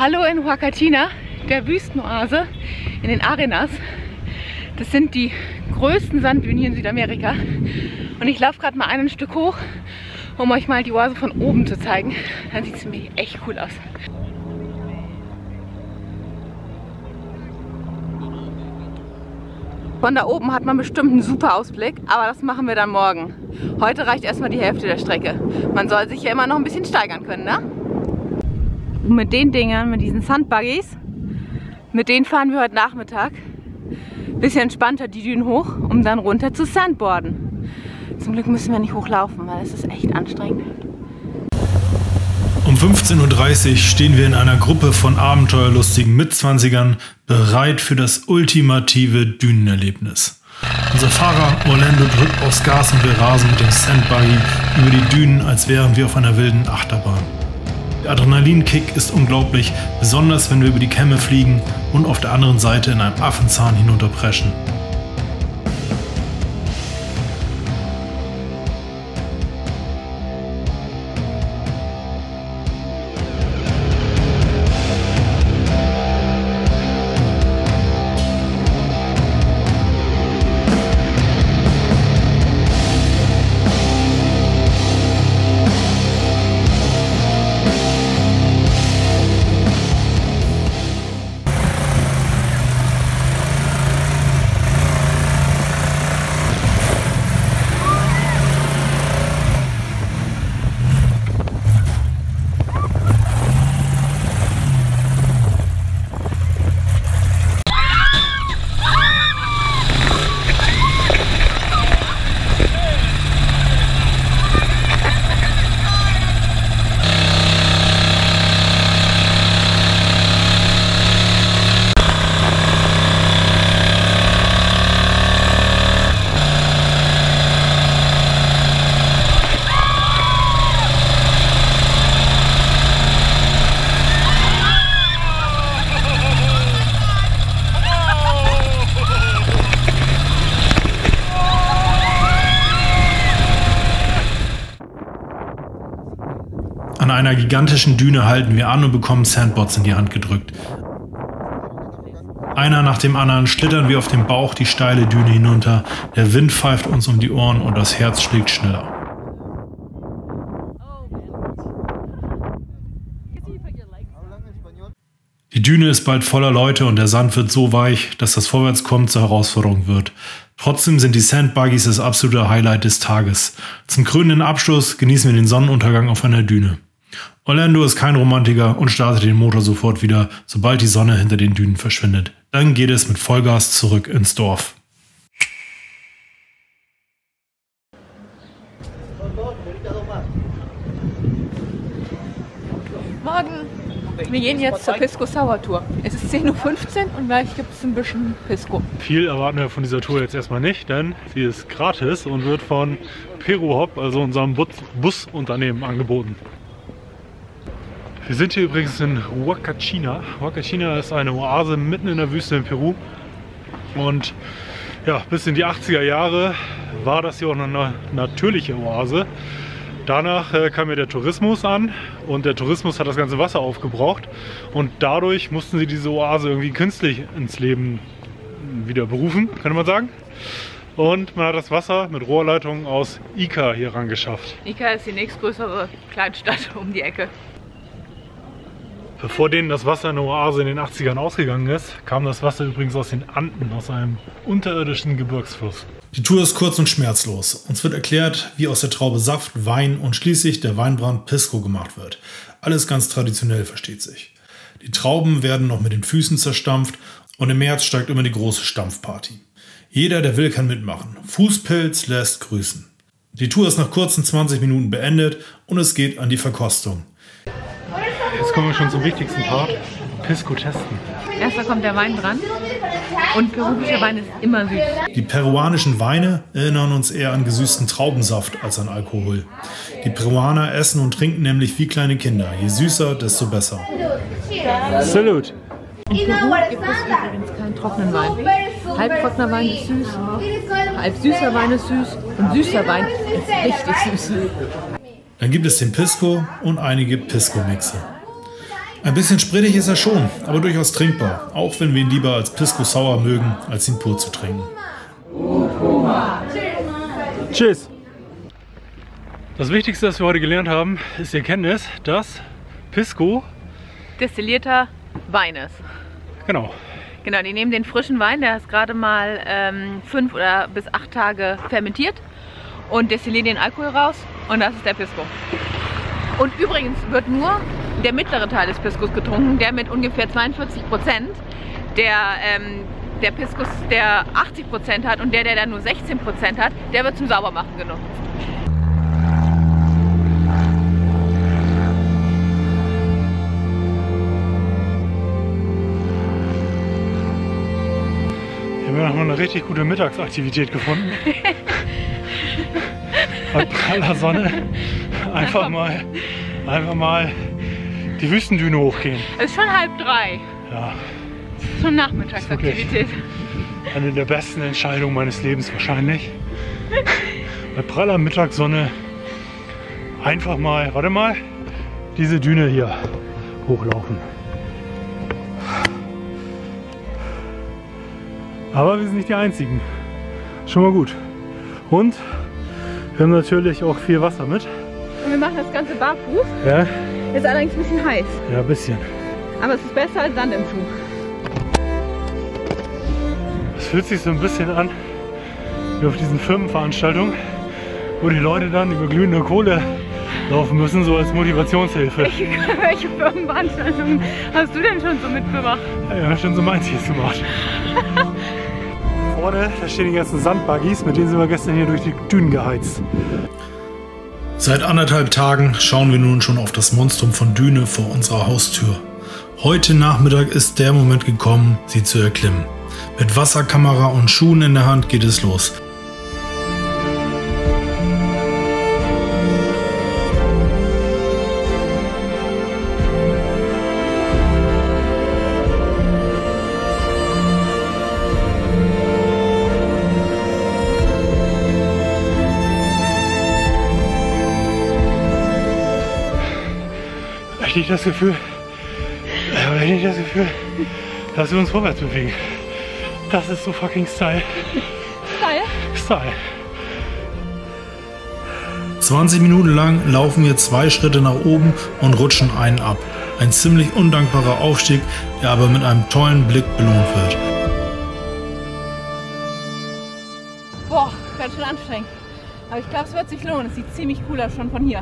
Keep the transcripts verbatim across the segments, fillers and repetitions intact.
Hallo in Huacachina, der Wüstenoase in den Arenas. Das sind die größten Sanddünen hier in Südamerika. Und ich laufe gerade mal ein Stück hoch, um euch mal die Oase von oben zu zeigen. Dann sieht es nämlich echt cool aus. Von da oben hat man bestimmt einen super Ausblick, aber das machen wir dann morgen. Heute reicht erstmal die Hälfte der Strecke. Man soll sich ja immer noch ein bisschen steigern können, ne? Und mit den Dingern, mit diesen Sandbuggies, mit denen fahren wir heute Nachmittag. Bisschen entspannter die Dünen hoch, um dann runter zu Sandboarden. Zum Glück müssen wir nicht hochlaufen, weil es ist echt anstrengend. Um fünfzehn Uhr dreißig stehen wir in einer Gruppe von abenteuerlustigen Mitzwanzigern bereit für das ultimative Dünenerlebnis. Unser Fahrer Orlando drückt aufs Gas und wir rasen mit dem Sandbuggy über die Dünen, als wären wir auf einer wilden Achterbahn. Der Adrenalinkick ist unglaublich, besonders wenn wir über die Kämme fliegen und auf der anderen Seite in einem Affenzahn hinunterpreschen. An einer gigantischen Düne halten wir an und bekommen Sandboards in die Hand gedrückt. Einer nach dem anderen schlittern wir auf dem Bauch die steile Düne hinunter, der Wind pfeift uns um die Ohren und das Herz schlägt schneller. Die Düne ist bald voller Leute und der Sand wird so weich, dass das Vorwärtskommen zur Herausforderung wird. Trotzdem sind die Sandbuggies das absolute Highlight des Tages. Zum krönenden Abschluss genießen wir den Sonnenuntergang auf einer Düne. Orlando ist kein Romantiker und startet den Motor sofort wieder, sobald die Sonne hinter den Dünen verschwindet. Dann geht es mit Vollgas zurück ins Dorf. Morgen! Wir gehen jetzt zur Pisco Sour Tour. Es ist zehn Uhr fünfzehn und gleich gibt es ein bisschen Pisco. Viel erwarten wir von dieser Tour jetzt erstmal nicht, denn sie ist gratis und wird von Peru Hop, also unserem Busunternehmen, angeboten. Wir sind hier übrigens in Huacachina. Huacachina ist eine Oase mitten in der Wüste in Peru. Und ja, bis in die achtziger Jahre war das hier auch eine natürliche Oase. Danach äh, kam ja der Tourismus an und der Tourismus hat das ganze Wasser aufgebraucht. Und dadurch mussten sie diese Oase irgendwie künstlich ins Leben wieder berufen, könnte man sagen. Und man hat das Wasser mit Rohrleitungen aus Ica hier rangeschafft. Ica ist die nächstgrößere Kleinstadt um die Ecke. Bevor denen das Wasser in der Oase in den achtzigern ausgegangen ist, kam das Wasser übrigens aus den Anden, aus einem unterirdischen Gebirgsfluss. Die Tour ist kurz und schmerzlos. Uns wird erklärt, wie aus der Traube Saft, Wein und schließlich der Weinbrand Pisco gemacht wird. Alles ganz traditionell, versteht sich. Die Trauben werden noch mit den Füßen zerstampft und im März steigt immer die große Stampfparty. Jeder, der will, kann mitmachen. Fußpilz lässt grüßen. Die Tour ist nach kurzen zwanzig Minuten beendet und es geht an die Verkostung. Jetzt kommen wir schon zum wichtigsten Part, Pisco testen. Erstmal kommt der Wein dran und peruanischer Wein ist immer süß. Die peruanischen Weine erinnern uns eher an gesüßten Traubensaft als an Alkohol. Die Peruaner essen und trinken nämlich wie kleine Kinder. Je süßer, desto besser. Salut! In Peru gibt es übrigens keinen trockenen Wein. Halbtrockener Wein ist süß, halb süßer Wein ist süß und süßer Wein ist richtig süß. Dann gibt es den Pisco und einige Pisco-Mixe. Ein bisschen sprittig ist er schon, aber durchaus trinkbar. Auch wenn wir ihn lieber als Pisco Sour mögen, als ihn pur zu trinken. Tschüss! Das Wichtigste, was wir heute gelernt haben, ist die Erkenntnis, dass Pisco destillierter Wein ist. Genau. Genau, die nehmen den frischen Wein, der ist gerade mal ähm, fünf oder bis acht Tage fermentiert und destillieren den Alkohol raus und das ist der Pisco. Und übrigens wird nur der mittlere Teil des Piscos getrunken, der mit ungefähr zweiundvierzig Prozent, der, ähm, der Piscos, der achtzig Prozent hat und der, der dann nur sechzehn Prozent hat, der wird zum Saubermachen genutzt. Wir haben noch eine richtig gute Mittagsaktivität gefunden. Bei praller Sonne einfach mal, einfach mal die Wüstendüne hochgehen. Es ist schon halb drei. Ja. Es ist schon Nachmittagsaktivität. Eine der besten Entscheidungen meines Lebens wahrscheinlich. Bei praller Mittagssonne einfach mal, warte mal, diese Düne hier hochlaufen. Aber wir sind nicht die Einzigen. Schon mal gut. Und wir haben natürlich auch viel Wasser mit. Und wir machen das Ganze barfuß. Ja. Ist allerdings ein bisschen heiß. Ja, ein bisschen. Aber es ist besser als Sand im Schuh. Es fühlt sich so ein bisschen an wie auf diesen Firmenveranstaltungen, wo die Leute dann über glühende Kohle laufen müssen, so als Motivationshilfe. Welche, welche Firmenveranstaltungen hast du denn schon so mitgemacht? Ja, wir haben schon so manches gemacht. Vorne, da stehen die ganzen Sandbuggies, mit denen sind wir gestern hier durch die Dünen geheizt. Seit anderthalb Tagen schauen wir nun schon auf das Monstrum von Düne vor unserer Haustür. Heute Nachmittag ist der Moment gekommen, sie zu erklimmen. Mit Wasserkamera und Schuhen in der Hand geht es los. Ich habe das Gefühl, ich habe nicht das Gefühl, dass wir uns vorwärts bewegen. Das ist so fucking Style. Style? Style. zwanzig Minuten lang laufen wir zwei Schritte nach oben und rutschen einen ab. Ein ziemlich undankbarer Aufstieg, der aber mit einem tollen Blick belohnt wird. Boah, ganz schön anstrengend. Aber ich glaube, es wird sich lohnen. Es sieht ziemlich cool aus schon von hier.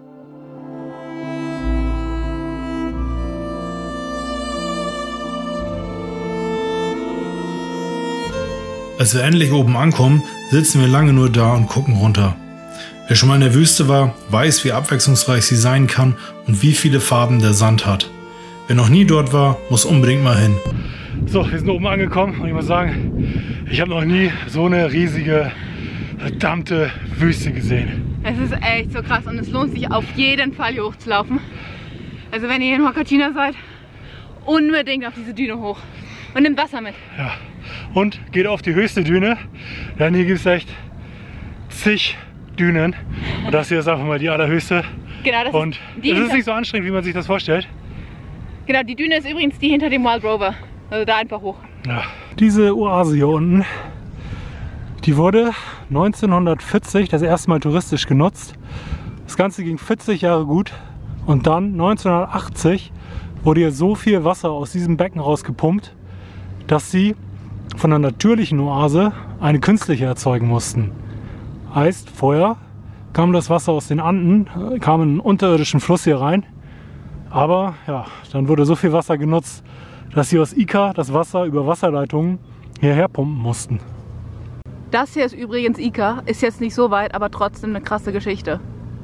Als wir endlich oben ankommen, sitzen wir lange nur da und gucken runter. Wer schon mal in der Wüste war, weiß, wie abwechslungsreich sie sein kann und wie viele Farben der Sand hat. Wer noch nie dort war, muss unbedingt mal hin. So, wir sind oben angekommen und ich muss sagen, ich habe noch nie so eine riesige, verdammte Wüste gesehen. Es ist echt so krass und es lohnt sich auf jeden Fall hier hochzulaufen. Also wenn ihr in Huacachina seid, unbedingt auf diese Düne hoch und nehmt Wasser mit. Ja. Und geht auf die höchste Düne, denn hier gibt es echt zig Dünen. Und das hier ist einfach mal die allerhöchste. Genau, das und ist, die es ist hinter... nicht so anstrengend, wie man sich das vorstellt. Genau, die Düne ist übrigens die hinter dem Wild Rover. Also da einfach hoch. Ja. Diese Oase hier unten, die wurde neunzehnhundertvierzig das erste Mal touristisch genutzt. Das Ganze ging vierzig Jahre gut und dann neunzehnhundertachtzig wurde hier so viel Wasser aus diesem Becken rausgepumpt, dass sie von der natürlichen Oase eine künstliche erzeugen mussten. Heißt, vorher kam das Wasser aus den Anden, kam in einen unterirdischen Fluss hier rein. Aber ja, dann wurde so viel Wasser genutzt, dass sie aus Ica das Wasser über Wasserleitungen hierher pumpen mussten. Das hier ist übrigens Ica, ist jetzt nicht so weit, aber trotzdem eine krasse Geschichte.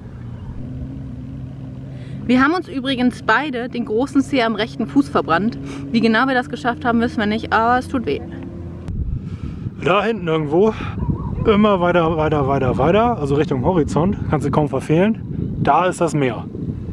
Wir haben uns übrigens beide den großen Zeh am rechten Fuß verbrannt. Wie genau wir das geschafft haben, wissen wir nicht, aber es tut weh. Da hinten irgendwo, immer weiter, weiter, weiter, weiter, also Richtung Horizont, kannst du kaum verfehlen. Da ist das Meer.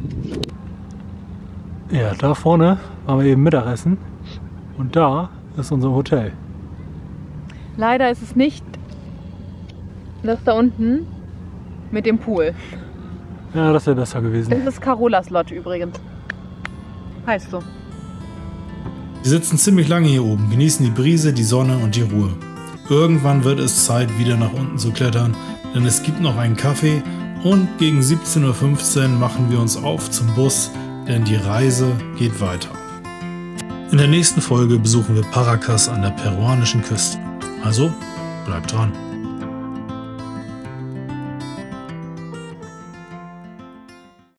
Ja, da vorne waren wir eben Mittagessen und da ist unser Hotel. Leider ist es nicht das da unten mit dem Pool. Ja, das wäre besser gewesen. Das ist Carolas Lodge übrigens. Heißt so. Wir sitzen ziemlich lange hier oben, genießen die Brise, die Sonne und die Ruhe. Irgendwann wird es Zeit, wieder nach unten zu klettern, denn es gibt noch einen Kaffee und gegen siebzehn Uhr fünfzehn machen wir uns auf zum Bus, denn die Reise geht weiter. In der nächsten Folge besuchen wir Paracas an der peruanischen Küste. Also bleibt dran.